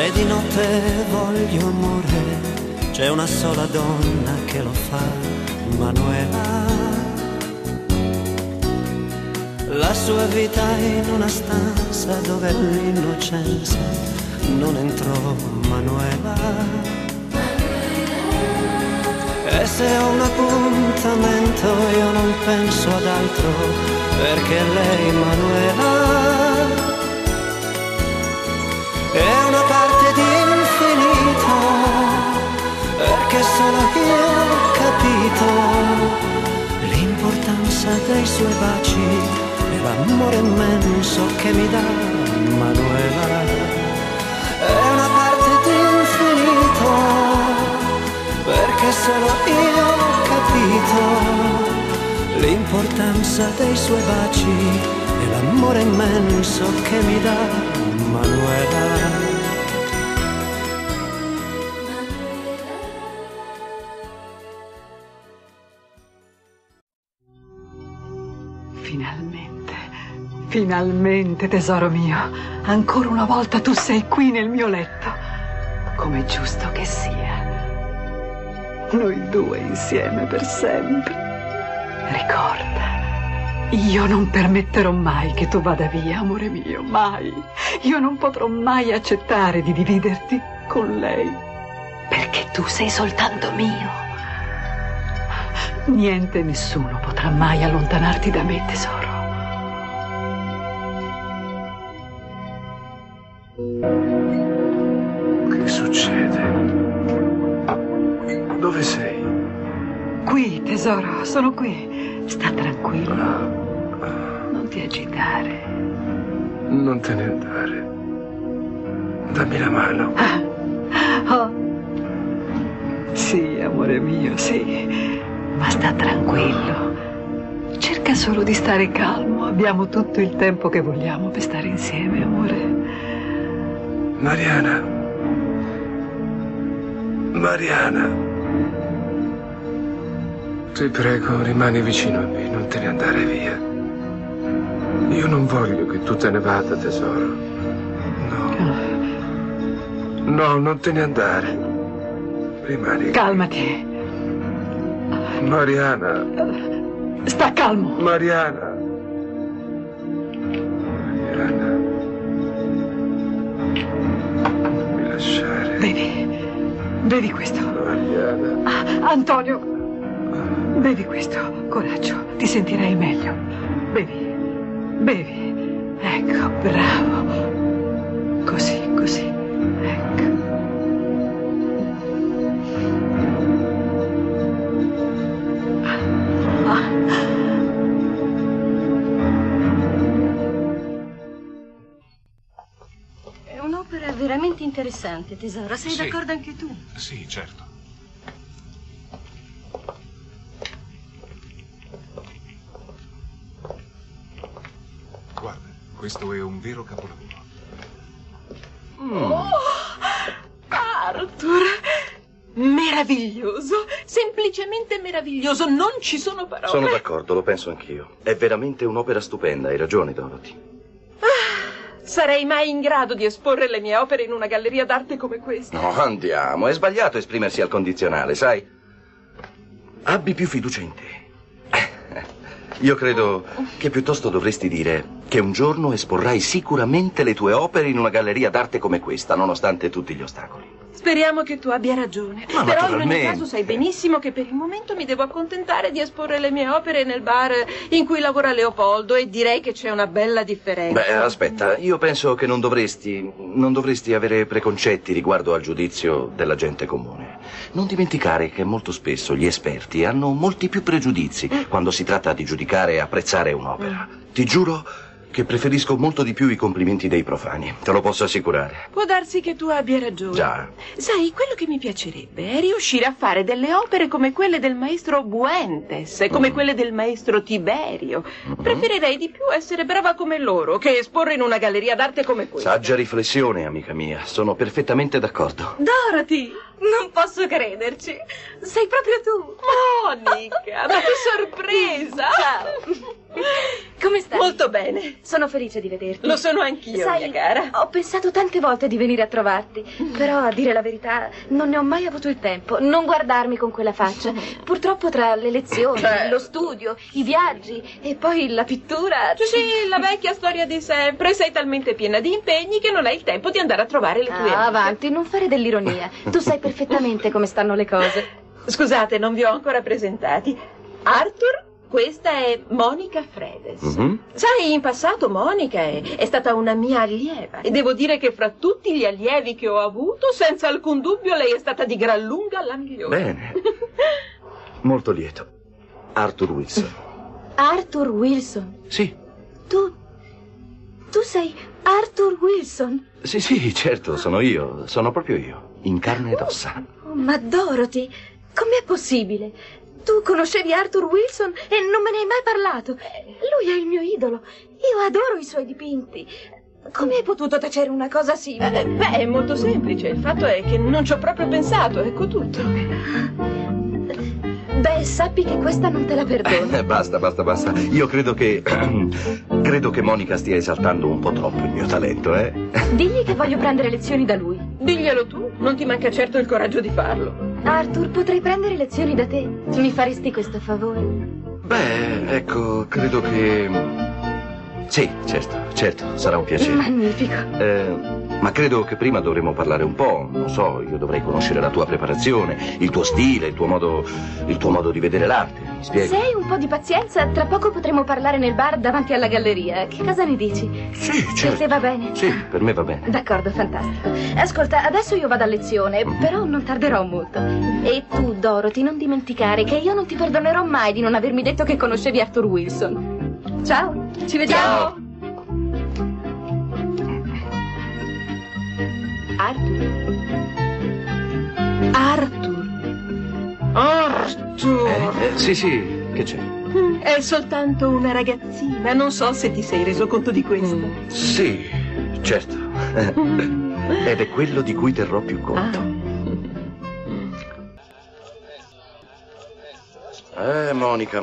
Se di notte voglio amore, c'è una sola donna che lo fa, Manuela. La sua vita in una stanza dove l'innocenza non entrò, Manuela. E se ho un appuntamento io non penso ad altro, perché lei, Manuela, è una parte di infinito, perché solo io ho capito l'importanza dei suoi baci e l'amore immenso che mi dà, Manuela. È una parte di infinito, perché solo io ho capito l'importanza dei suoi baci e l'amore immenso che mi dà, Manuela. Finalmente, tesoro mio, ancora una volta tu sei qui nel mio letto, come è giusto che sia. Noi due insieme per sempre. Ricorda, io non permetterò mai che tu vada via, amore mio, mai. Io non potrò mai accettare di dividerti con lei, perché tu sei soltanto mio. Niente e nessuno potrà mai allontanarti da me, tesoro. Che succede? Dove sei? Qui, tesoro, sono qui. Sta tranquillo. Non ti agitare. Non te ne andare. Dammi la mano. Oh. Sì, amore mio, sì. Ma sta tranquillo. Cerca solo di stare calmo. Abbiamo tutto il tempo che vogliamo per stare insieme, amore. Mariana. Mariana. Ti prego, rimani vicino a me, non te ne andare via. Io non voglio che tu te ne vada, tesoro. No. No, non te ne andare. Rimani. Calmati. Mariana. Sta calmo. Mariana. Mariana. Non mi lasciare. Bevi questo. Mariana. Antonio, bevi questo. Coraggio, ti sentirai meglio. Bevi. Ecco, bravo. Così, ecco. È un'opera veramente interessante, tesoro. Sei d'accordo anche tu? Sì, certo. Guarda, questo è un vero capolavoro. Oh, Arthur! Meraviglioso, semplicemente meraviglioso, non ci sono parole. Sono d'accordo, lo penso anch'io. È veramente un'opera stupenda, hai ragione, Dorothy. Sarei mai in grado di esporre le mie opere in una galleria d'arte come questa? No, andiamo, è sbagliato esprimersi al condizionale, sai? Abbi più fiducia in te. Io credo che piuttosto dovresti dire che un giorno esporrai sicuramente le tue opere in una galleria d'arte come questa, nonostante tutti gli ostacoli. Speriamo che tu abbia ragione. Ma però in ogni naturalmente. caso sai benissimo che per il momento mi devo accontentare di esporre le mie opere nel bar in cui lavora Leopoldo e direi che c'è una bella differenza. Beh, aspetta, io penso che non dovresti avere preconcetti riguardo al giudizio della gente comune. Non dimenticare che molto spesso gli esperti hanno molti più pregiudizi quando si tratta di giudicare e apprezzare un'opera. Ti giuro che preferisco molto di più i complimenti dei profani, te lo posso assicurare. Può darsi che tu abbia ragione. Già. Sai, quello che mi piacerebbe è riuscire a fare delle opere come quelle del maestro Buentes, come quelle del maestro Tiberio. Preferirei di più essere brava come loro che esporre in una galleria d'arte come questa. Saggia riflessione, amica mia, sono perfettamente d'accordo. Dorothy, non posso crederci. Sei proprio tu. Monica, ma che sorpresa. Ciao. come stai? Molto bene. Sono felice di vederti. Lo sono anch'io, Sai, mia cara. ho pensato tante volte di venire a trovarti, però a dire la verità non ne ho mai avuto il tempo. Non guardarmi con quella faccia. Purtroppo tra le lezioni, lo studio, i viaggi e poi la pittura... Sì, la vecchia storia di sempre. Sei talmente piena di impegni che non hai il tempo di andare a trovare le tue amiche. Avanti, non fare dell'ironia. Tu sai perfettamente come stanno le cose. Scusate, non vi ho ancora presentati. Arthur, questa è Monica Fredes. Sai, in passato Monica è stata una mia allieva e devo dire che fra tutti gli allievi che ho avuto, senza alcun dubbio lei è stata di gran lunga la migliore. Bene. Molto lieto. Arthur Wilson. Arthur Wilson? Sì. Tu sei Arthur Wilson? Sì, certo, sono io. Sono proprio io. In carne ed ossa. Oh, ma Dorothy, com'è possibile? Tu conoscevi Arthur Wilson e non me ne hai mai parlato. Lui è il mio idolo. Io adoro i suoi dipinti. Come hai potuto tacere una cosa simile? È molto semplice. Il fatto è che non ci ho proprio pensato, ecco tutto. Beh, sappi che questa non te la perdono. Basta. Io credo che Monica stia esaltando un po' troppo il mio talento, eh? Digli che voglio prendere lezioni da lui. Diglielo tu, non ti manca certo il coraggio di farlo. Arthur, potrei prendere lezioni da te. Mi faresti questo favore? Beh, ecco, credo che... Sì, certo, sarà un piacere. Magnifico. Ma credo che prima dovremmo parlare un po', non so, io dovrei conoscere la tua preparazione, il tuo stile, il tuo modo di vedere l'arte, mi spieghi? Se hai un po' di pazienza, tra poco potremo parlare nel bar davanti alla galleria. Che cosa ne dici? Sì, certo. Per te va bene? Sì, per me va bene. D'accordo, fantastico. Ascolta, adesso io vado a lezione, però non tarderò molto. E tu, Dorothy, non dimenticare che io non ti perdonerò mai di non avermi detto che conoscevi Arthur Wilson. Ciao, ci vediamo. Arthur! Sì, che c'è? È soltanto una ragazzina, non so se ti sei reso conto di questo. Sì, certo. Ed è quello di cui terrò più conto. Monica.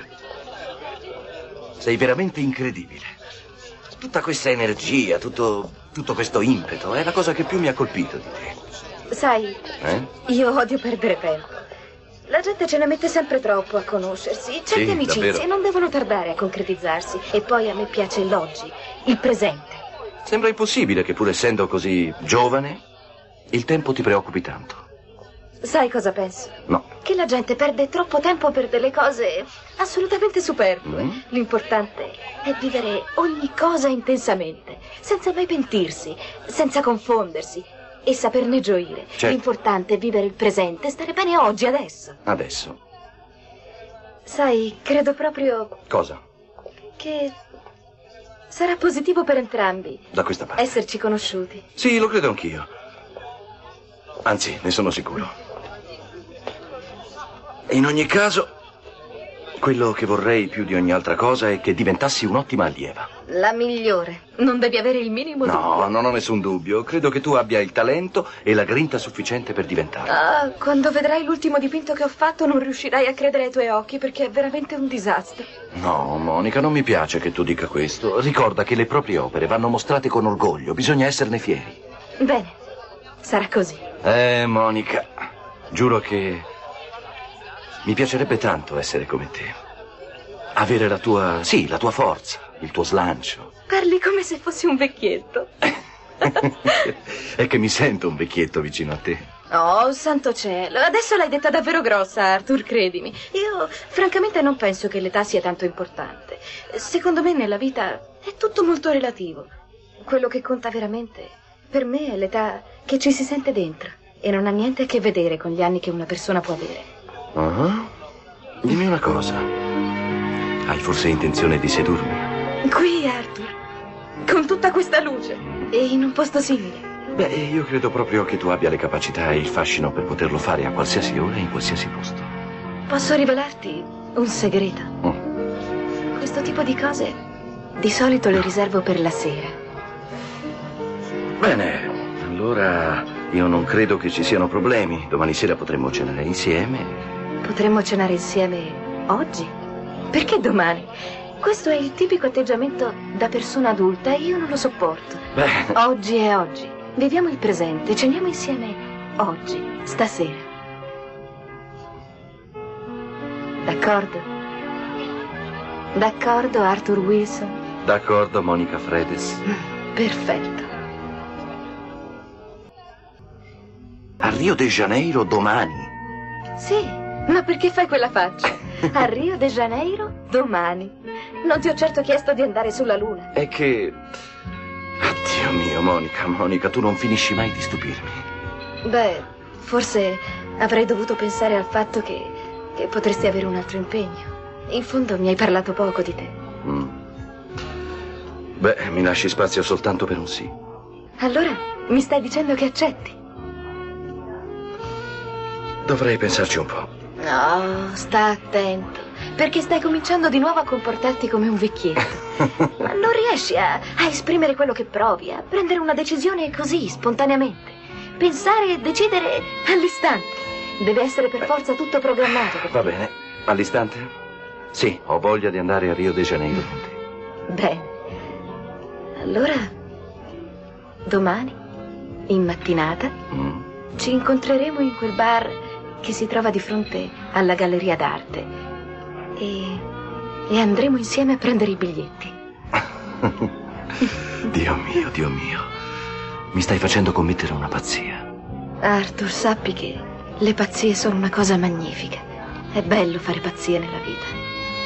Sei veramente incredibile. Tutta questa energia, tutto questo impeto, è la cosa che più mi ha colpito di te. Sai, io odio perdere tempo. La gente ce ne mette sempre troppo a conoscersi. Certe amicizie davvero. non devono tardare a concretizzarsi. E poi a me piace l'oggi, il presente. Sembra impossibile che pur essendo così giovane, il tempo ti preoccupi tanto. Sai cosa penso? No. Che la gente perde troppo tempo per delle cose assolutamente superflue. L'importante è vivere ogni cosa intensamente, senza mai pentirsi, senza confondersi e saperne gioire. Certo. L'importante è vivere il presente, stare bene oggi, adesso. Adesso. Sai, credo proprio Cosa? che sarà positivo per entrambi Da questa parte. esserci conosciuti. Sì, lo credo anch'io. Anzi, ne sono sicuro. In ogni caso, quello che vorrei più di ogni altra cosa è che diventassi un'ottima allieva. La migliore. Non devi avere il minimo dubbio. No, non ho nessun dubbio. Credo che tu abbia il talento e la grinta sufficiente per diventarlo. Ah, quando vedrai l'ultimo dipinto che ho fatto non riuscirai a credere ai tuoi occhi perché è veramente un disastro. No, Monica, non mi piace che tu dica questo. Ricorda che le proprie opere vanno mostrate con orgoglio. Bisogna esserne fieri. Bene, sarà così. Monica, giuro che mi piacerebbe tanto essere come te. Avere la tua forza, il tuo slancio. Parli come se fossi un vecchietto. È che mi sento un vecchietto vicino a te. Oh, santo cielo. Adesso l'hai detta davvero grossa, Arthur, credimi. Io, francamente, non penso che l'età sia tanto importante. Secondo me, nella vita è tutto molto relativo. Quello che conta veramente, per me, è l'età che ci si sente dentro. E non ha niente a che vedere con gli anni che una persona può avere. Dimmi una cosa. Hai forse intenzione di sedurmi? Qui, Arthur. Con tutta questa luce. E in un posto simile. Beh, io credo proprio che tu abbia le capacità e il fascino per poterlo fare a qualsiasi ora e in qualsiasi posto. Posso rivelarti un segreto? Questo tipo di cose di solito le riservo per la sera. Bene, allora io non credo che ci siano problemi. Domani sera potremmo cenare insieme. Potremmo cenare insieme oggi? Perché domani? Questo è il tipico atteggiamento da persona adulta e io non lo sopporto. Beh, Oggi è oggi. Viviamo il presente, ceniamo insieme oggi, stasera. D'accordo? D'accordo, Arthur Wilson? d'accordo, Monica Fredes. Perfetto. A Rio de Janeiro domani. Sì, ma perché fai quella faccia? A Rio de Janeiro domani. Non ti ho certo chiesto di andare sulla Luna. È che... Dio mio, Monica, tu non finisci mai di stupirmi. Beh, forse avrei dovuto pensare al fatto che potresti avere un altro impegno. In fondo mi hai parlato poco di te. Beh, mi lasci spazio soltanto per un sì. Allora, mi stai dicendo che accetti? Dovrei pensarci un po'. No, sta attento, perché stai cominciando di nuovo a comportarti come un vecchietto. Non riesci a esprimere quello che provi, a prendere una decisione così, spontaneamente. Pensare e decidere all'istante. Deve essere per forza tutto programmato. Va bene, all'istante? Sì, ho voglia di andare a Rio de Janeiro con te. Bene. Allora, domani, in mattinata, ci incontreremo in quel bar che si trova di fronte alla galleria d'arte e andremo insieme a prendere i biglietti. Dio mio, mi stai facendo commettere una pazzia. Arthur, sappi che le pazzie sono una cosa magnifica. È bello fare pazzie nella vita.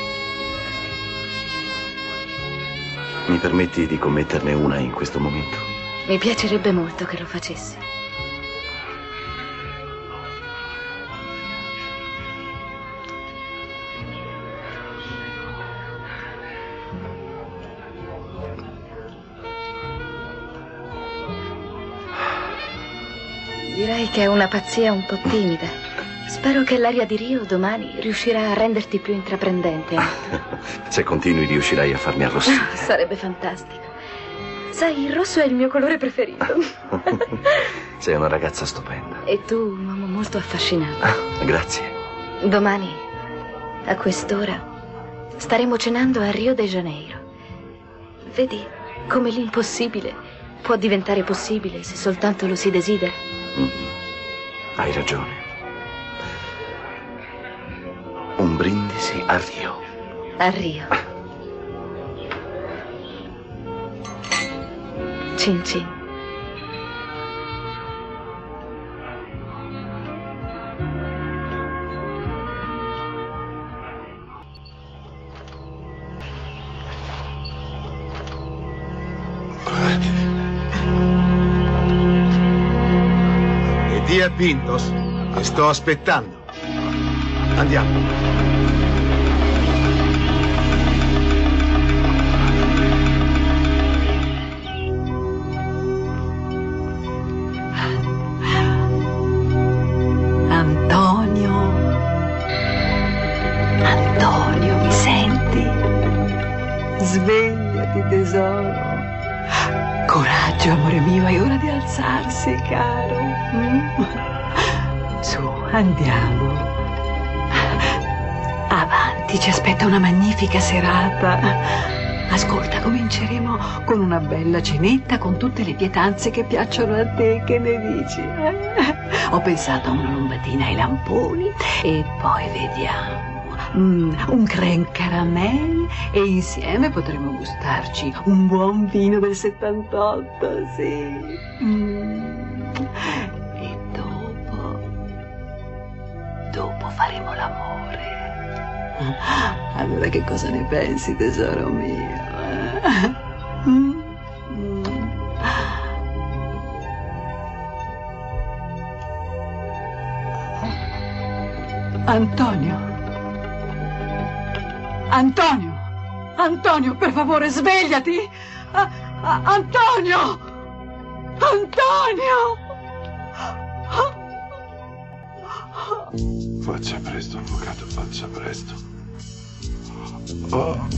Mi permetti di commetterne una in questo momento? Mi piacerebbe molto che lo facessi. Direi che è una pazzia un po' timida. Spero che l'aria di Rio domani riuscirà a renderti più intraprendente. Se continui riuscirai a farmi arrossire. Sarebbe fantastico. Sai, il rosso è il mio colore preferito. Sei una ragazza stupenda. E tu, un uomo molto affascinante. Grazie. Domani, a quest'ora, staremo cenando a Rio de Janeiro. Vedi come l'impossibile può diventare possibile se soltanto lo si desidera. Hai ragione. Un brindisi a Rio. A Rio. Cin cin. E di a Pintos, ti sto aspettando. Andiamo. Antonio, mi senti? Svegliati, tesoro. Coraggio, amore mio, è ora di alzarsi, caro. Su, andiamo. Avanti, ci aspetta una magnifica serata. Ascolta, cominceremo con una bella cenetta con tutte le pietanze che piacciono a te, che ne dici? Ho pensato a una lombatina ai lamponi e poi vediamo. Un crème caramel e insieme potremo gustarci un buon vino del 78, sì. E dopo faremo l'amore. Allora che cosa ne pensi, tesoro mio? Antonio, per favore, svegliati! Antonio! Faccia presto, avvocato, faccia presto. Oh.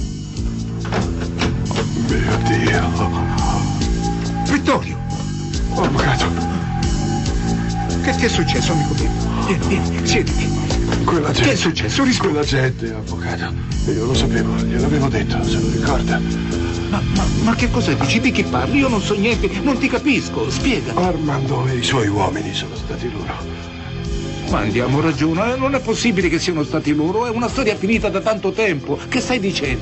Mio Dio. Vittorio! Oh, avvocato. Che ti è successo, amico mio? Vieni, siediti. Quella gente... Che è successo? Rispondi. Quella gente, avvocato. Io lo sapevo, gliel'avevo detto, se lo ricorda. Ma che cosa dici? Di chi parli? Io non so niente, non ti capisco. Spiega. Armando e i suoi uomini sono stati loro. Ma andiamo ragione, non è possibile che siano stati loro, è una storia finita da tanto tempo. Che stai dicendo?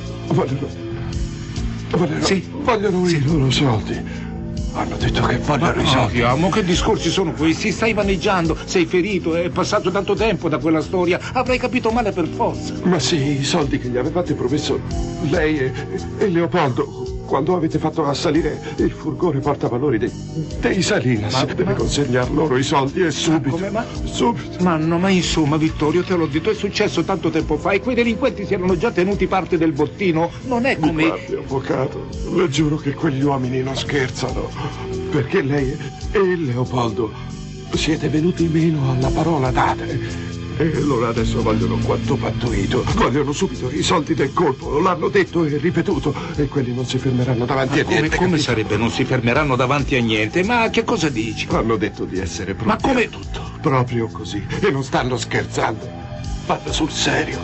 Vogliono i loro soldi. Hanno detto che vogliono i soldi. Andiamo, che discorsi sono questi? Stai vaneggiando, sei ferito, è passato tanto tempo da quella storia. Avrai capito male per forza. Ma sì, i soldi che gli avevate promesso lei e Leopoldo. Quando avete fatto assalire il furgone portavalori dei Salinas. Deve consegnare loro i soldi e subito. Subito. Ma insomma, Vittorio, te l'ho detto, è successo tanto tempo fa e quei delinquenti si erano già tenuti parte del bottino. Non è come... Guardi, avvocato, le giuro che quegli uomini non scherzano. Perché lei e Leopoldo siete venuti meno alla parola data. E allora adesso vogliono quanto pattuito. Vogliono subito i soldi del colpo. L'hanno detto e ripetuto. E quelli non si fermeranno davanti a niente. Come sarebbe? Non si fermeranno davanti a niente? Ma che cosa dici? Hanno detto di essere pronti. Ma come tutto? Proprio così. E non stanno scherzando. Vanno sul serio.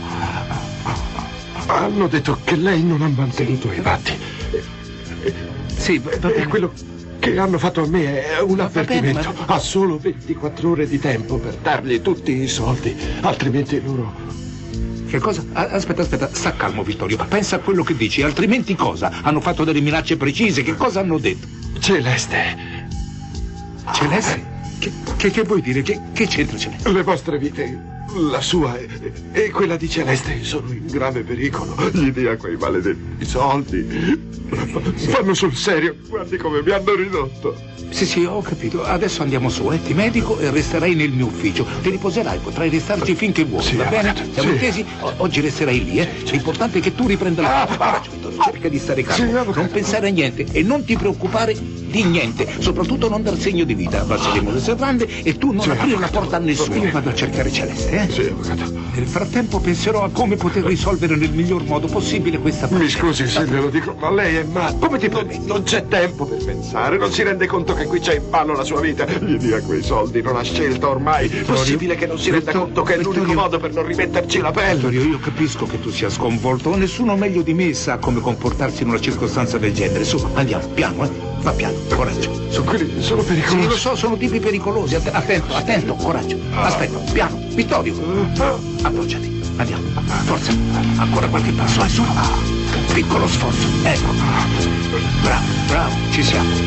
Hanno detto che lei non ha mantenuto i patti. Sì, va bene. E quello che hanno fatto a me è un avvertimento. Ha solo 24 ore di tempo per dargli tutti i soldi, altrimenti loro... Che cosa? Aspetta, sta calmo, Vittorio. Pensa a quello che dici, altrimenti cosa? Hanno fatto delle minacce precise, che cosa hanno detto? Celeste. Celeste? Che vuoi dire? Che c'entra Celeste? Le vostre vite, la sua e quella di Celeste, sono in grave pericolo. Gli dia quei maledetti soldi. Fanno sul serio, guardi come mi hanno ridotto. Sì, ho capito. Adesso andiamo su, ti medico e resterai nel mio ufficio. Ti riposerai, potrai restarci finché vuoi, sì, va bene? Siamo intesi? Oggi resterai lì, L'importante è che tu riprenda la coraggio, Vittorio, cerca di stare calmo. Non pensare a niente e non ti preoccupare di niente. Soprattutto non dar segno di vita. Passeremo le serrande e tu non aprire la porta a nessuno. Io vado a cercare Celeste, Sì, avvocato. Nel frattempo penserò a come poter risolvere nel miglior modo possibile questa Mi scusi se glielo dico, ma lei è matto. Come ti permetti? Non c'è tempo per pensare, non si rende conto che qui c'è in ballo la sua vita. Gli dia quei soldi, non ha scelta ormai. Possibile che non si renda conto che è l'unico modo per non rimetterci la pelle. Vittorio, io capisco che tu sia sconvolto. Nessuno meglio di me sa come comportarsi in una circostanza del genere. Su, andiamo, piano, Va piano, coraggio. Su, quelli sono pericolosi. Sì, lo so, sono tipi pericolosi. Attento, coraggio. Aspetta, piano. Vittorio, appoggiati. Andiamo, forza. Ancora qualche passo, su. Piccolo sforzo, ecco. Bravo, ci siamo.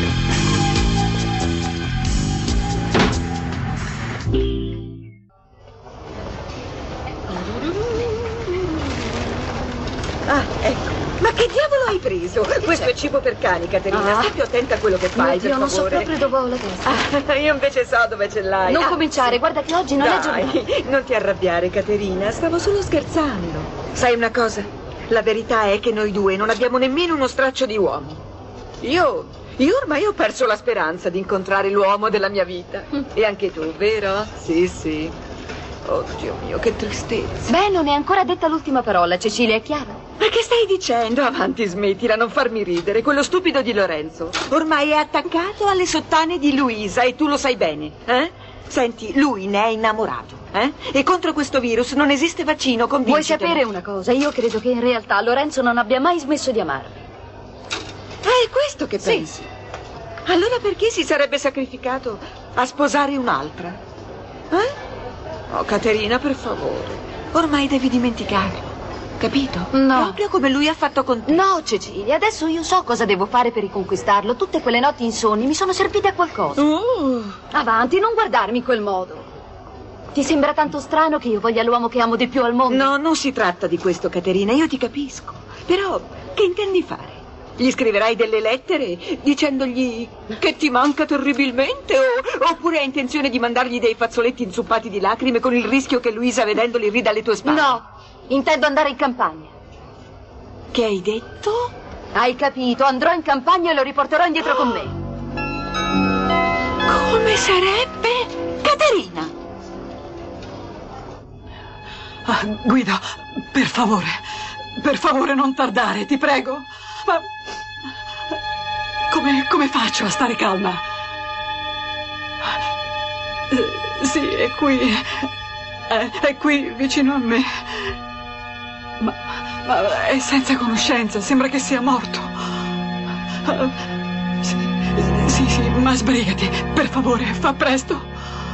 Ecco. Ma che diavolo hai preso? Questo è cibo per cani, Caterina. Stai più attenta a quello che fai, per favore. Non so proprio dove ho la testa. Io invece so dove ce l'hai. Non cominciare, guarda che oggi non è giornata. Non ti arrabbiare, Caterina. Stavo solo scherzando. Sai una cosa? La verità è che noi due non abbiamo nemmeno uno straccio di uomo. Io ormai ho perso la speranza di incontrare l'uomo della mia vita. E anche tu, vero? Sì. Oh, Dio mio, che tristezza. Beh, non è ancora detta l'ultima parola, Cecilia, è chiaro? Ma che stai dicendo? Avanti, smettila, non farmi ridere. Quello stupido di Lorenzo ormai è attaccato alle sottane di Luisa e tu lo sai bene, Senti, lui ne è innamorato, E contro questo virus non esiste vaccino, convincitene. Vuoi sapere una cosa? Io credo che in realtà Lorenzo non abbia mai smesso di amarmi. È questo che pensi? Allora perché si sarebbe sacrificato a sposare un'altra? Oh, Caterina, per favore. Ormai devi dimenticarlo. Capito? No. Proprio come lui ha fatto con te. No, Cecilia, adesso io so cosa devo fare per riconquistarlo. Tutte quelle notti insonni mi sono servite a qualcosa. Avanti, non guardarmi in quel modo. Ti sembra tanto strano che io voglia l'uomo che amo di più al mondo? No, non si tratta di questo, Caterina, io ti capisco. Però, che intendi fare? Gli scriverai delle lettere dicendogli che ti manca terribilmente oppure hai intenzione di mandargli dei fazzoletti inzuppati di lacrime con il rischio che Luisa vedendoli rida alle tue spalle? No, intendo andare in campagna. Che hai detto? Hai capito, andrò in campagna e lo riporterò indietro con me. Come sarebbe? Caterina! Guido, per favore non tardare, ti prego. Ma come faccio a stare calma? Sì, è qui. È qui, vicino a me. Ma è senza conoscenza, sembra che sia morto. Sì, ma sbrigati, per favore, fa presto.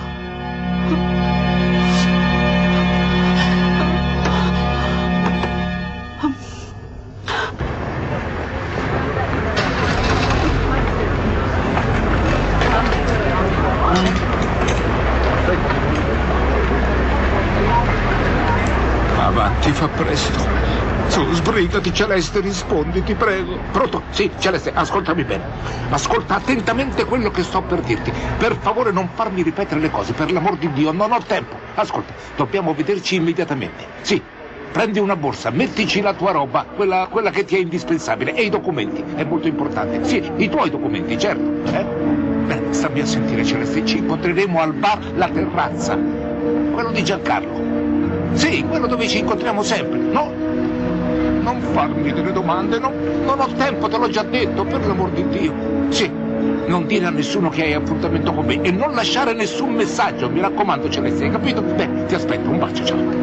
Avanti, fa presto. Su, sbrigati, Celeste, rispondi, ti prego. Pronto? Sì, Celeste, ascoltami bene. Ascolta attentamente quello che sto per dirti. Per favore non farmi ripetere le cose, per l'amor di Dio, non ho tempo. Ascolta, dobbiamo vederci immediatamente. Sì, prendi una borsa, mettici la tua roba, quella che ti è indispensabile, e i documenti, è molto importante. Sì, i tuoi documenti, certo. Bene, stammi a sentire, Celeste, ci incontreremo al bar La Terrazza, quello di Giancarlo. Sì, quello dove ci incontriamo sempre, no? Non farmi delle domande, non ho tempo, te l'ho già detto, per l'amor di Dio. Sì, non dire a nessuno che hai appuntamento con me e non lasciare nessun messaggio, mi raccomando, Celeste, hai capito? Bene, ti aspetto, un bacio, ciao.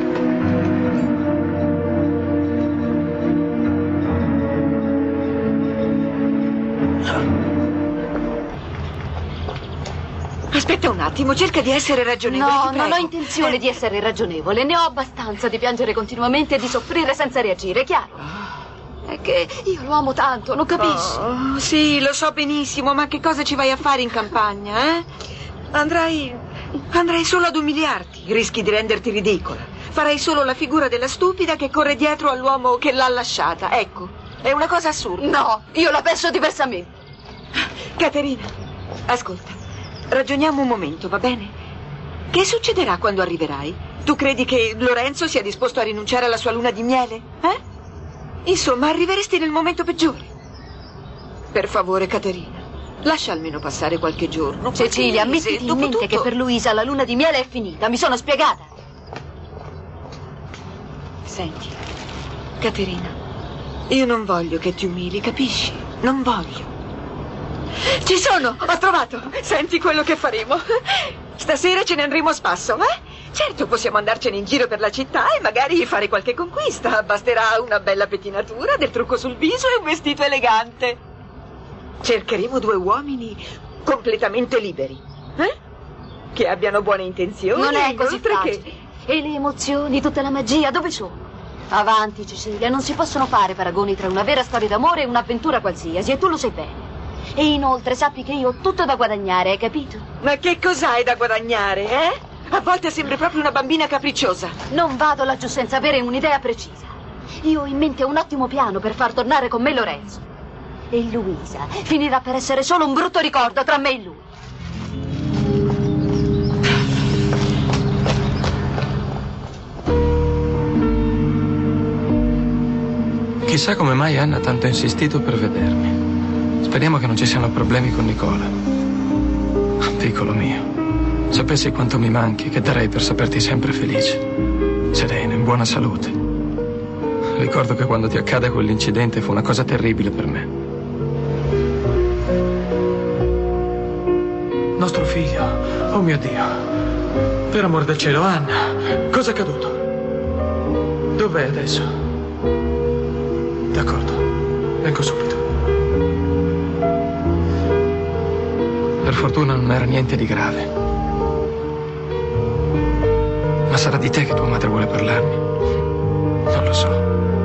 Aspetta un attimo, cerca di essere ragionevole. No, non ho intenzione di essere ragionevole. Ne ho abbastanza di piangere continuamente e di soffrire senza reagire, chiaro? È che io lo amo tanto, non capisci? Oh, sì, lo so benissimo, ma che cosa ci vai a fare in campagna, eh? Andrai solo ad umiliarti, rischi di renderti ridicola. Farai solo la figura della stupida che corre dietro all'uomo che l'ha lasciata, ecco. È una cosa assurda. No, io la penso diversamente. Caterina, ascolta. Ragioniamo un momento, va bene? Che succederà quando arriverai? Tu credi che Lorenzo sia disposto a rinunciare alla sua luna di miele? Insomma, arriveresti nel momento peggiore. Per favore, Caterina, lascia almeno passare qualche giorno. Cecilia, mettiti in mente che per Luisa la luna di miele è finita. Mi sono spiegata. Senti, Caterina, io non voglio che ti umili, capisci? Non voglio. Ci sono, ho trovato. Senti quello che faremo. Stasera ce ne andremo a spasso, Certo, possiamo andarcene in giro per la città e magari fare qualche conquista. Basterà una bella pettinatura, del trucco sul viso e un vestito elegante. Cercheremo 2 uomini completamente liberi, che abbiano buone intenzioni. Non è così facile. E le emozioni, tutta la magia, dove sono? Avanti, Cecilia, non si possono fare paragoni tra una vera storia d'amore e un'avventura qualsiasi, e tu lo sai bene. E inoltre sappi che io ho tutto da guadagnare, hai capito? Ma che cos'hai da guadagnare, A volte sembri proprio una bambina capricciosa. Non vado laggiù senza avere un'idea precisa. Io ho in mente un ottimo piano per far tornare con me Lorenzo. E Luisa finirà per essere solo un brutto ricordo tra me e lui. Chissà come mai Anna ha tanto insistito per vedermi. Speriamo che non ci siano problemi con Nicola. Piccolo mio, sapessi quanto mi manchi, che darei per saperti sempre felice, serena, in buona salute. Ricordo che quando ti accade quell'incidente fu una cosa terribile per me. Nostro figlio, oh mio Dio, per amor del cielo, Anna, cosa è accaduto? Dov'è adesso? D'accordo, vengo subito. Per fortuna non era niente di grave. Ma sarà di te che tua madre vuole parlarmi? Non lo so.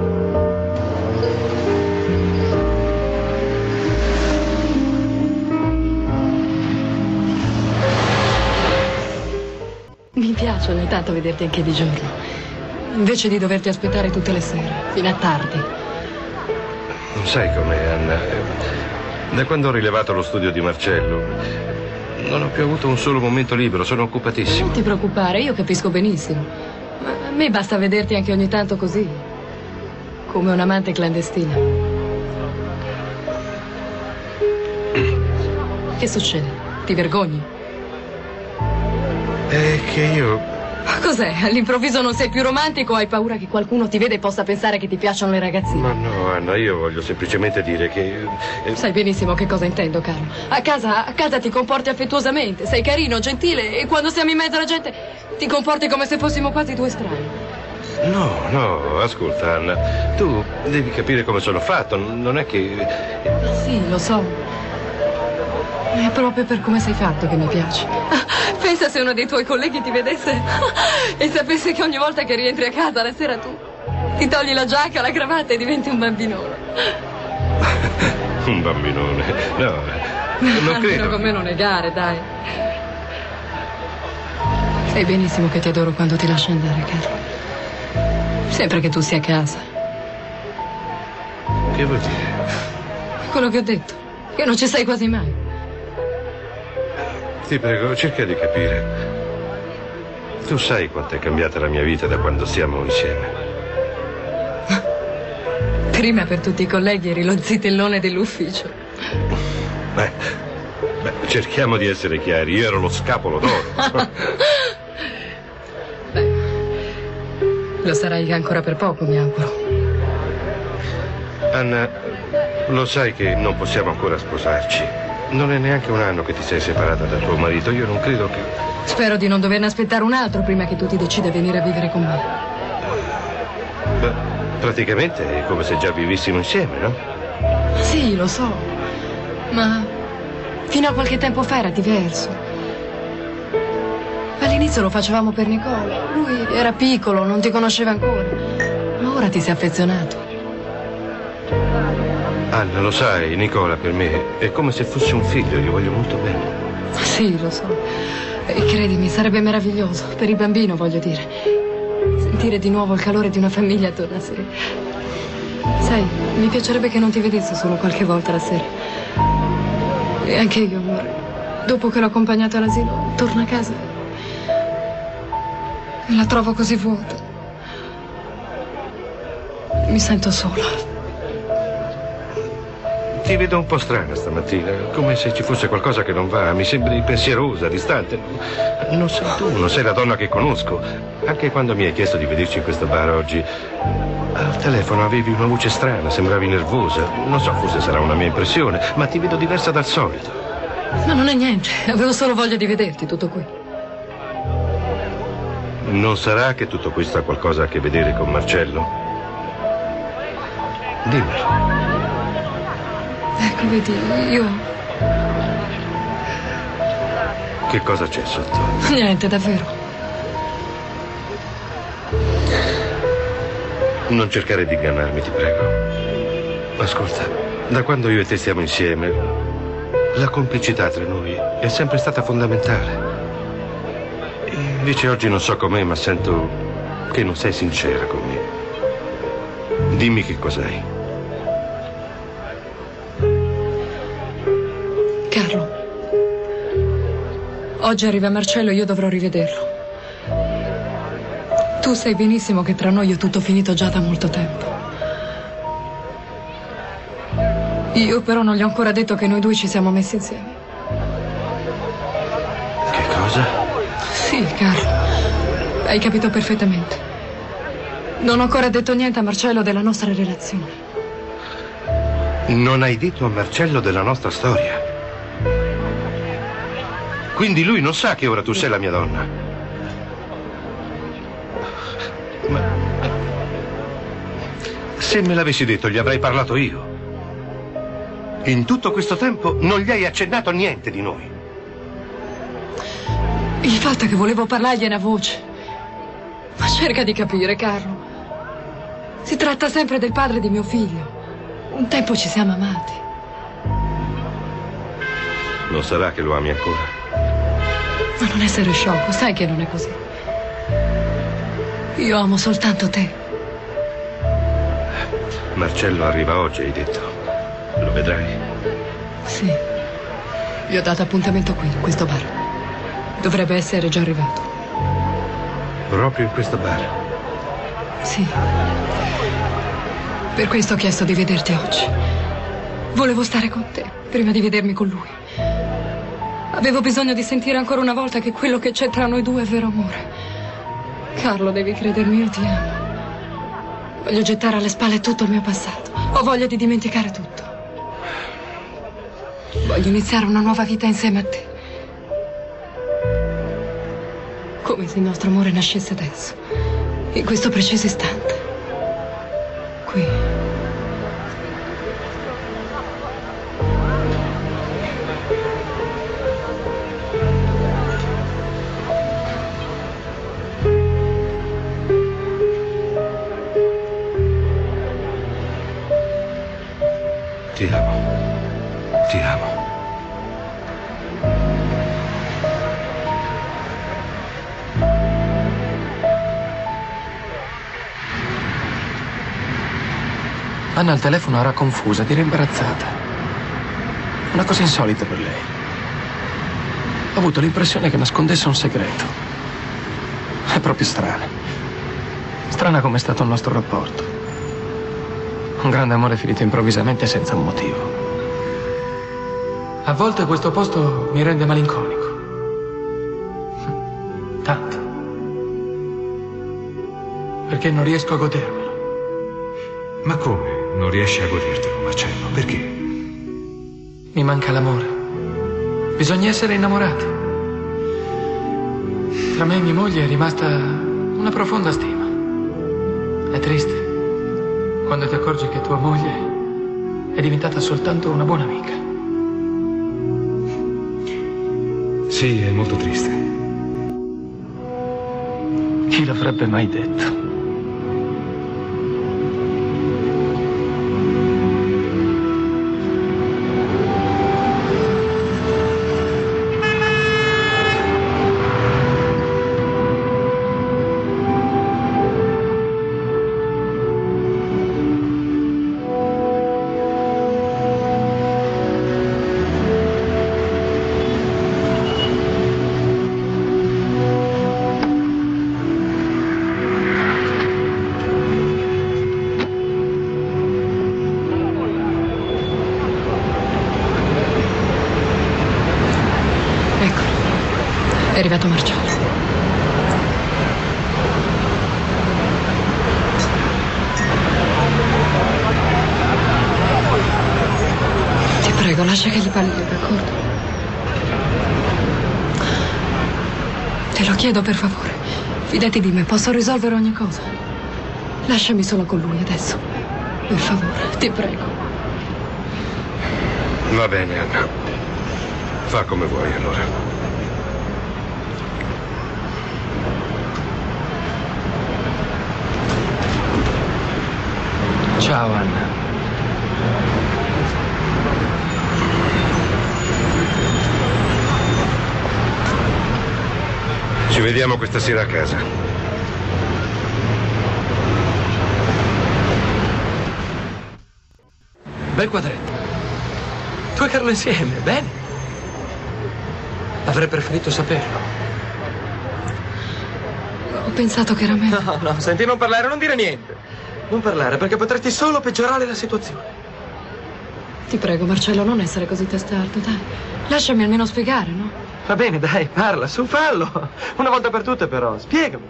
Mi piace ogni tanto vederti anche di giorno, invece di doverti aspettare tutte le sere, fino a tardi. Sai com'è, Anna? Da quando ho rilevato lo studio di Marcello, non ho più avuto un solo momento libero, sono occupatissimo. Non ti preoccupare, io capisco benissimo. Ma a me basta vederti anche ogni tanto così, come un'amante clandestina. Che succede? Ti vergogni? È che io... Cos'è? All'improvviso non sei più romantico o hai paura che qualcuno ti veda e possa pensare che ti piacciono le ragazzine? Ma no, Anna, io voglio semplicemente dire che... Sai benissimo che cosa intendo, caro. A casa ti comporti affettuosamente, sei carino, gentile e quando siamo in mezzo alla gente Ti comporti come se fossimo quasi due strani. No, ascolta, Anna. Tu devi capire come sono fatto. Non è che... Sì, lo so. È proprio per come sei fatto che mi piaci. Pensa se uno dei tuoi colleghi ti vedesse e sapesse che ogni volta che rientri a casa la sera tu ti togli la giacca, la cravatta e diventi un bambinone. Un bambinone? No, non credo. Con me non negare, dai. Sai benissimo che ti adoro quando ti lascio andare, Carlo. Sempre che tu sia a casa. Che vuol dire? Quello che ho detto, che non ci sei quasi mai. Ti prego, cerca di capire. Tu sai quanto è cambiata la mia vita da quando siamo insieme. Prima per tutti i colleghi eri lo zitellone dell'ufficio. Beh, cerchiamo di essere chiari. Io ero lo scapolo d'oro. Lo sarai ancora per poco, mi auguro. Anna, lo sai che non possiamo ancora sposarci. Non è neanche un anno che ti sei separata da tuo marito. Io non credo che... Spero di non doverne aspettare un altro prima che tu ti decida a venire a vivere con me. Beh, praticamente è come se già vivessimo insieme, no? Sì, lo so. Ma fino a qualche tempo fa era diverso. All'inizio lo facevamo per Nicola. Lui era piccolo, non ti conosceva ancora. Ma ora ti sei affezionato. Anna, lo sai, Nicola per me è come se fosse un figlio, gli voglio molto bene. Sì, lo so. E credimi, sarebbe meraviglioso. Per il bambino, voglio dire. Sentire di nuovo il calore di una famiglia attorno a sé. Sai, mi piacerebbe che non ti vedessi solo qualche volta la sera. E anche io, amore. Dopo che l'ho accompagnato all'asilo, torno a casa e la trovo così vuota. Mi sento sola. Ti vedo un po' strana stamattina, come se ci fosse qualcosa che non va. Mi sembri pensierosa, distante. Non sei tu, non sei la donna che conosco. Anche quando mi hai chiesto di vederci in questo bar oggi, al telefono avevi una voce strana, sembravi nervosa. Non so, forse sarà una mia impressione, ma ti vedo diversa dal solito. Ma non è niente, avevo solo voglia di vederti, tutto qui. Non sarà che tutto questo ha qualcosa a che vedere con Marcello? Dimmelo. Ecco, vedi, io... Che cosa c'è sotto? Niente, davvero. Non cercare di ingannarmi, ti prego. Ascolta, da quando io e te stiamo insieme, la complicità tra noi è sempre stata fondamentale. E invece oggi non so com'è, ma sento che non sei sincera con me. Dimmi che cos'hai. Carlo, oggi arriva Marcello e io dovrò rivederlo. Tu sai benissimo che tra noi è tutto finito già da molto tempo. Io però non gli ho ancora detto che noi due ci siamo messi insieme. Che cosa? Sì, Carlo, hai capito perfettamente. Non ho ancora detto niente a Marcello della nostra relazione. Non hai detto a Marcello della nostra storia? Quindi lui non sa che ora tu sei la mia donna. Ma se me l'avessi detto gli avrei parlato io. In tutto questo tempo non gli hai accennato niente di noi. Il fatto è che volevo parlargliene a voce. Ma cerca di capire, Carlo. Si tratta sempre del padre di mio figlio. Un tempo ci siamo amati. Non sarà che lo ami ancora? Ma non essere sciocco, sai che non è così. Io amo soltanto te. Marcello arriva oggi, hai detto. Lo vedrai? Sì. Gli ho dato appuntamento qui, in questo bar. Dovrebbe essere già arrivato. Proprio in questo bar? Sì. Per questo ho chiesto di vederti oggi. Volevo stare con te, prima di vedermi con lui. Avevo bisogno di sentire ancora una volta che quello che c'è tra noi due è vero amore. Carlo, devi credermi, io ti amo. Voglio gettare alle spalle tutto il mio passato. Ho voglia di dimenticare tutto. Voglio iniziare una nuova vita insieme a te. Come se il nostro amore nascesse adesso, in questo preciso istante. Qui. Ti amo. Ti amo. Anna al telefono era confusa, direi imbarazzata. Una cosa insolita per lei. Ho avuto l'impressione che nascondesse un segreto. È proprio strana. Strana come è stato il nostro rapporto. Un grande amore finito improvvisamente senza un motivo. A volte questo posto mi rende malinconico. Tanto. Perché non riesco a godermelo. Ma come? Non riesci a godertelo, Marcello? Perché? Mi manca l'amore. Bisogna essere innamorati. Tra me e mia moglie è rimasta una profonda stima. È triste quando ti accorgi che tua moglie è diventata soltanto una buona amica. Sì, è molto triste. Chi l'avrebbe mai detto? È arrivato Marcello. Ti prego, lascia che gli parli io, d'accordo? Te lo chiedo per favore. Fidati di me, posso risolvere ogni cosa. Lasciami sola con lui adesso. Per favore, ti prego. Va bene, Anna. Fa come vuoi, allora. Ciao, Anna. Ci vediamo questa sera a casa. Bel quadretto. Tu e Carlo insieme, bene. Avrei preferito saperlo. Ho pensato che era meglio. No, senti, non parlare, non dire niente. Non parlare, perché potresti solo peggiorare la situazione. Ti prego, Marcello, non essere così testardo, dai. Lasciami almeno spiegare, no? Va bene, dai, parla, su, fallo. Una volta per tutte, però, spiegami.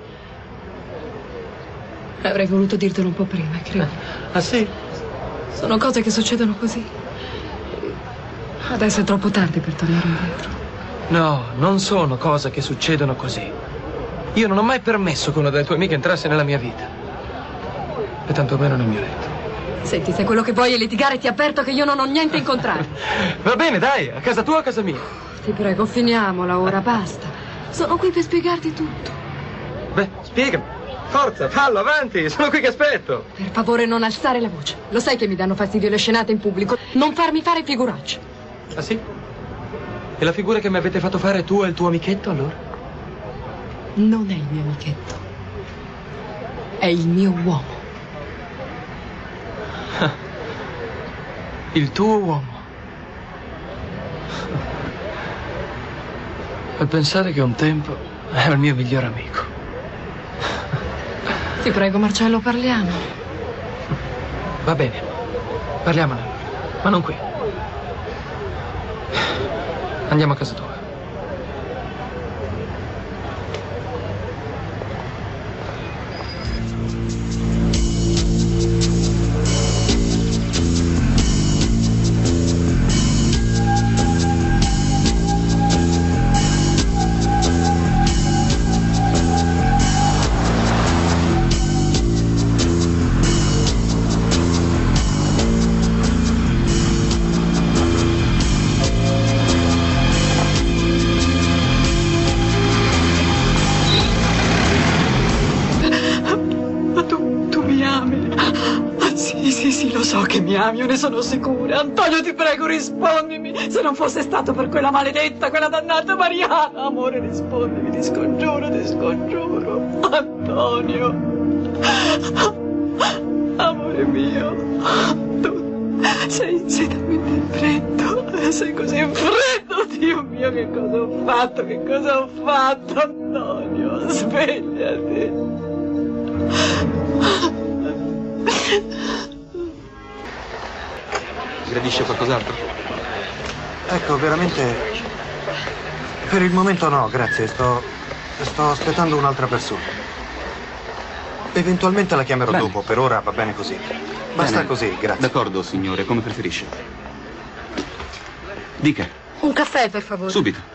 Avrei voluto dirtelo un po' prima, credo. Ah, sì? Sono cose che succedono così. Adesso è troppo tardi per tornare indietro. No, non sono cose che succedono così. Io non ho mai permesso che una delle tue amiche entrasse nella mia vita. E tantomeno nel mio letto. Senti, se quello che vuoi è litigare, ti avverto che io non ho niente in contrario. Va bene, dai, a casa tua o a casa mia? Ti prego, finiamola ora, basta. Sono qui per spiegarti tutto. Beh, spiegami. Forza, fallo, avanti, sono qui che aspetto. Per favore, non alzare la voce. Lo sai che mi danno fastidio le scenate in pubblico. Non farmi fare figuracce. Ah, sì? E la figura che mi avete fatto fare tu e il tuo amichetto, allora? Non è il mio amichetto. È il mio uomo. Il tuo uomo. E pensare che un tempo era il mio migliore amico. Ti prego, Marcello, parliamo. Va bene, parliamone, ma non qui. Andiamo a casa tua. che mi ami, io ne sono sicura. Antonio, ti prego, rispondimi. Se non fosse stato per quella maledetta, quella dannata Mariana. Amore, rispondimi, ti scongiuro, ti scongiuro. Antonio. Amore mio. Tu sei talmente freddo. Sei così freddo, Dio mio, che cosa ho fatto? Che cosa ho fatto, Antonio? Svegliati. Gradisce qualcos'altro? Ecco, veramente... Per il momento no, grazie. Sto aspettando un'altra persona. Eventualmente la chiamerò dopo, per ora va bene così. Basta così, grazie. D'accordo, signore, come preferisce. Dica. Un caffè, per favore. Subito.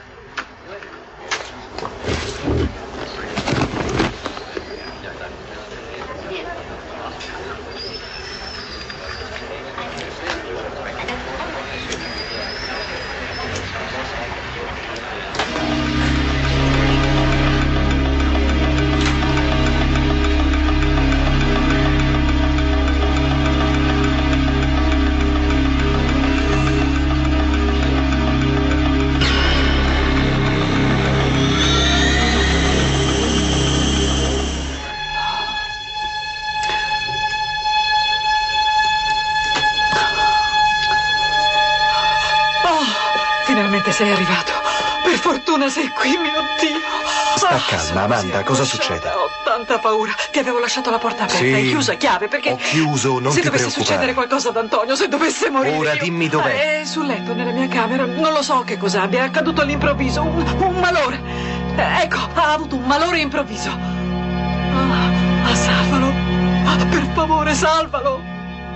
Finalmente sei arrivato. Per fortuna sei qui, mio Dio. Sta calma, Amanda, cosa succede? Ho tanta paura. Ti avevo lasciato la porta aperta. Sì. Hai chiuso a chiave perché... Ho chiuso, non se ti dovesse preoccupare. succedere qualcosa ad Antonio, se dovesse morire... Ora dimmi dov'è. È sul letto, nella mia camera. Non lo so che cosa abbia. È accaduto all'improvviso. Un malore. Ecco, ha avuto un malore improvviso. Salvalo. Per favore, salvalo.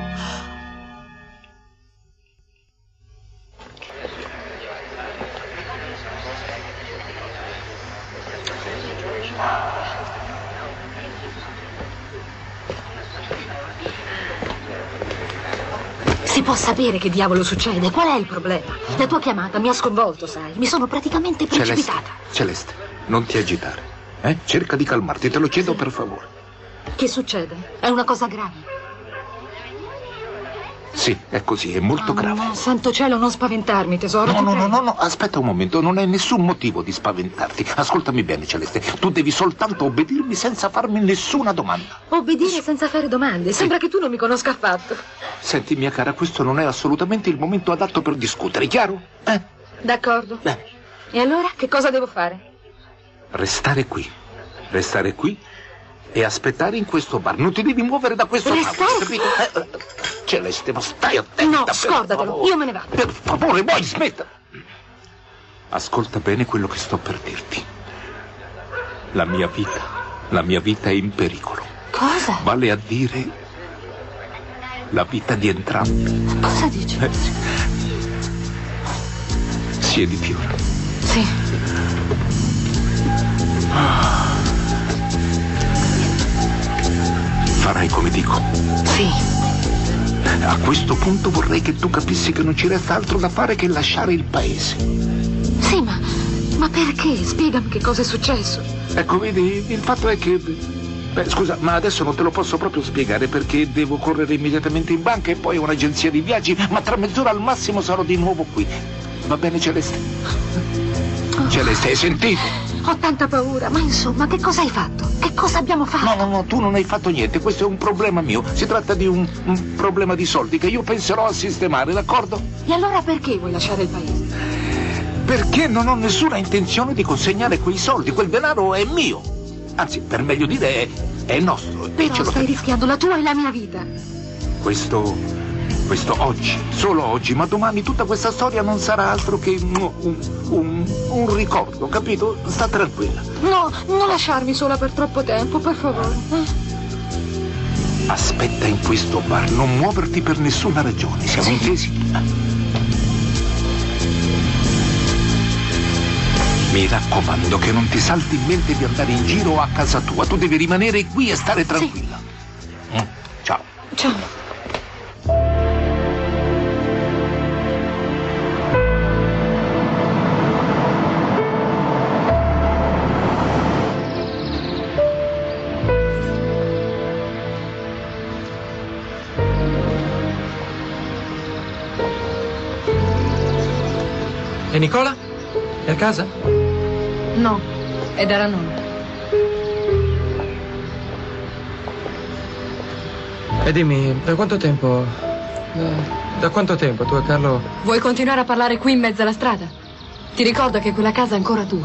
Si può sapere che diavolo succede? Qual è il problema? La tua chiamata mi ha sconvolto, sai? Mi sono praticamente precipitata. Celeste, non ti agitare. Cerca di calmarti, te lo chiedo per favore. Che succede? È una cosa grave. Sì, è così, è molto grave. No, santo cielo, non spaventarmi, tesoro. No, aspetta un momento, non hai nessun motivo di spaventarti. Ascoltami bene, Celeste, tu devi soltanto obbedirmi senza farmi nessuna domanda. Obbedire senza fare domande? Sembra che tu non mi conosca affatto. Senti, mia cara, questo non è assolutamente il momento adatto per discutere, chiaro? D'accordo. E allora, che cosa devo fare? Restare qui e aspettare in questo bar. Non ti devi muovere da questo tavolo, capito? Celeste, ma stai attenta. No, scordatelo, io me ne vado. Per favore, vuoi smettere? Ascolta bene quello che sto per dirti. La mia vita è in pericolo. Cosa? Vale a dire la vita di entrambi. Cosa dici? Sì. Siediti ora. Sì. Farai come dico. Sì. A questo punto vorrei che tu capissi che non ci resta altro da fare che lasciare il paese. Sì, ma perché? Spiegami che cosa è successo. Ecco, vedi, il fatto è che... scusa, ma adesso non te lo posso proprio spiegare perché devo correre immediatamente in banca e poi a un'agenzia di viaggi, ma tra mezz'ora al massimo sarò di nuovo qui. Va bene, Celeste? Celeste, hai sentito? Ho tanta paura, ma insomma, che cosa hai fatto? Che cosa abbiamo fatto? No, tu non hai fatto niente, questo è un problema mio. Si tratta di un problema di soldi che io penserò a sistemare, d'accordo? E allora perché vuoi lasciare il paese? Perché non ho nessuna intenzione di consegnare quei soldi, quel denaro è mio. Anzi, per meglio dire, è nostro. Però stai rischiando la tua e la mia vita. Questo oggi, solo oggi, ma domani tutta questa storia non sarà altro che un ricordo, capito? Sta tranquilla. No, non lasciarmi sola per troppo tempo, per favore. Aspetta in questo bar, non muoverti per nessuna ragione, siamo intesi? Mi raccomando che non ti salti in mente di andare in giro a casa tua, tu devi rimanere qui e stare tranquilla. Ciao. Ciao. E Nicola? È a casa? No, è da nonna. E dimmi, da quanto tempo... Da quanto tempo tu e Carlo... Vuoi continuare a parlare qui in mezzo alla strada? Ti ricordo che quella casa è ancora tua.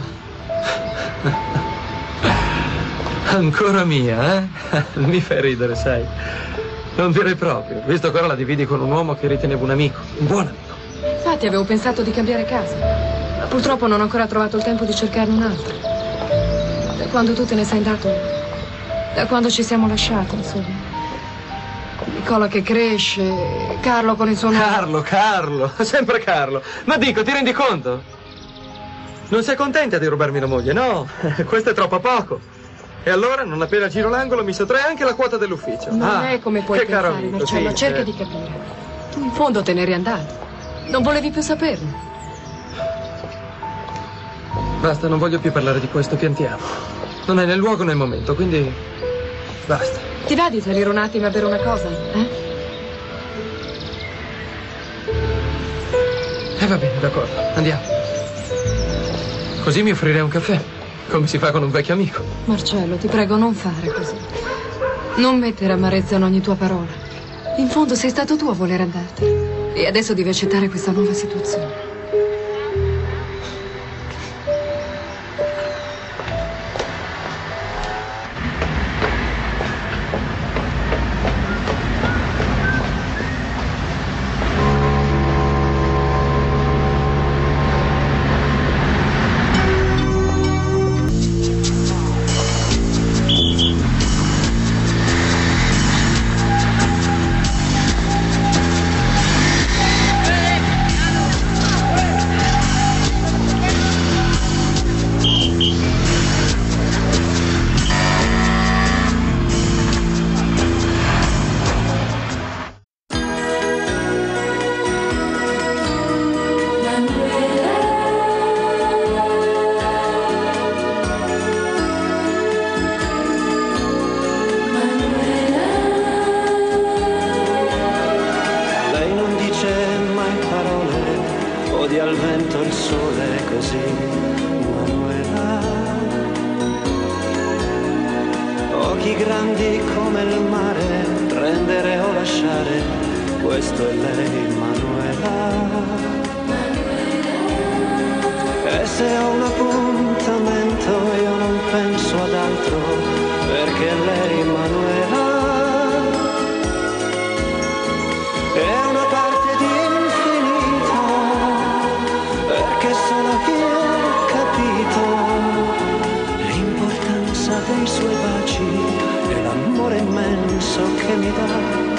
Ancora mia, eh? Mi fai ridere, sai. Non direi proprio, visto che ora la dividi con un uomo che ritenevo un amico, un buon amico. Infatti avevo pensato di cambiare casa, ma purtroppo non ho ancora trovato il tempo di cercarne un'altra. Da quando tu te ne sei andato, da quando ci siamo lasciati, insomma. Nicola che cresce, Carlo con il suo nome. Carlo, sempre Carlo. Ma dico, ti rendi conto? Non sei contenta di rubarmi la moglie, no? Questo è troppo poco. E allora, non appena giro l'angolo, mi sottrae anche la quota dell'ufficio. Non è come puoi che pensare, caro amico, Marcello, sì, cerca di capire. Tu in fondo te ne eri andato. Non volevi più saperne. Basta, non voglio più parlare di questo, piantiamo. Non è nel luogo né nel momento, quindi... basta. Ti va di salire un attimo a bere una cosa, eh? Va bene, d'accordo, andiamo. Così mi offrirei un caffè, come si fa con un vecchio amico. Marcello, ti prego, non fare così. Non mettere amarezza in ogni tua parola. In fondo sei stato tu a voler andartene. E adesso devi accettare questa nuova situazione. Odia al vento il sole così, Manuela. Occhi grandi come il mare, prendere o lasciare, questo è lei, Manuela. E se ho un appuntamento io non penso ad altro, perché lei, Manuela, è una parte di infinito, perché solo io ho capito l'importanza dei suoi baci e l'amore immenso che mi dà.